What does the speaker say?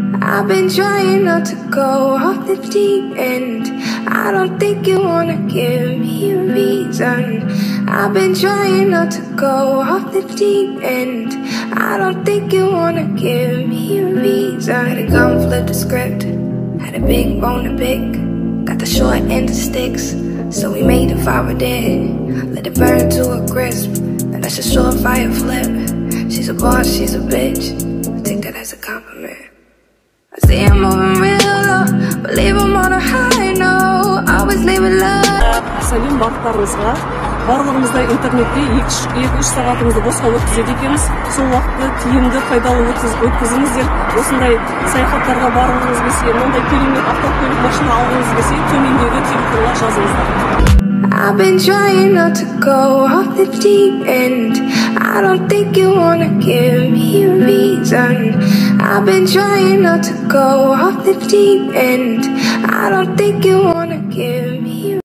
I've been trying not to go off the deep end. I don't think you wanna give me a reason. I've been trying not to go off the deep end. I don't think you wanna give me a reason. Had a gun, flip the script. Had a big bone to pick. Got the short end of sticks, so we made the fire dead. Let it burn to a crisp. And that's a surefire flip. She's a boss, she's a bitch. I take that as a compliment. I see I'm moving real low, but leave them on a high note. Always leave it low. Сәлем барлықтарыңызға. Барлығымызда интернетте 2-3 сағатымызды босқа өткізеді екенбіз. Сол уақытты тиімді, пайдалы өткізіңіздер. Осындай саяхаттарға барғыңыз келсе, мындай керемет автокөлік машина алғыңыз келсе, төмендегі телефонға жазыңыздар. I've been trying not to go off the deep end. I don't think you wanna give me a reason. I've been trying not to go off the deep end. I don't think you wanna give me a